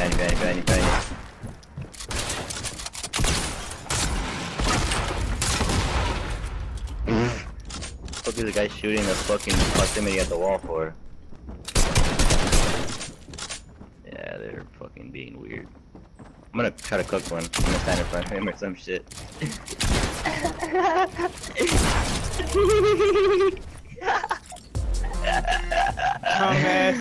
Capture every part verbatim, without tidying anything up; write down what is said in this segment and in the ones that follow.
Fanny, fanny, fanny, fanny. What is the guy shooting the fucking proximity at the wall for? Yeah, they're fucking being weird. I'm gonna try to cook one. I'm gonna stand in front of him or some shit. Oh man.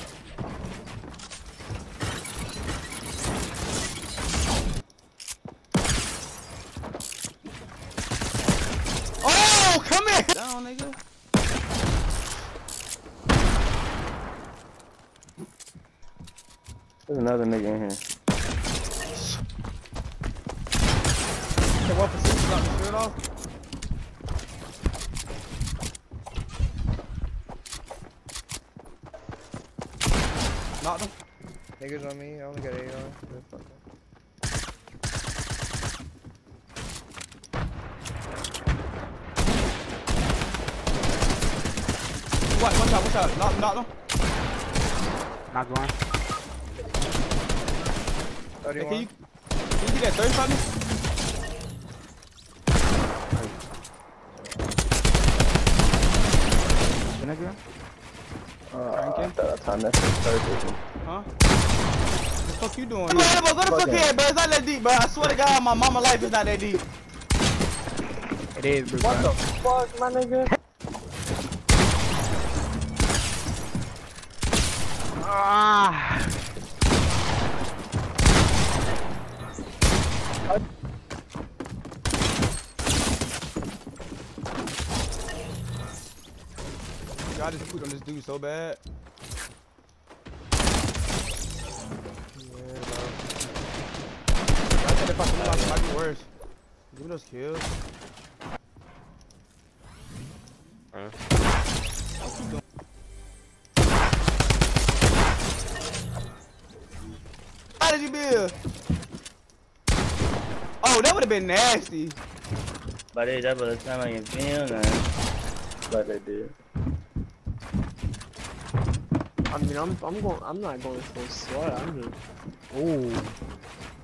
Oh, come here! Down, nigga. There's another nigga in here. Okay, one percent, got the shirt off. Knocked him. Niggas on me, I only got eight on. What, watch out, watch out. Knock, knock him. Not going. Hey, can you, can you get that third from me? Nigga? Uh, I thought I timed that shit perfect. Huh? What the fuck you doing? Go the fuck here, bro. It's not that deep, bro. I swear to God, my mama life is not that deep. It is, bro. What the fuck, my nigga? Ah. I just put on this dude so bad. Yeah, bro. I think if I can lock, it might be worse. Give me those kills. Huh? How did you build? Oh, that would have been nasty. But it double the time I can feel, man. Like they did. I mean, I'm I'm going. I'm not going full sweat. I'm just. Ooh.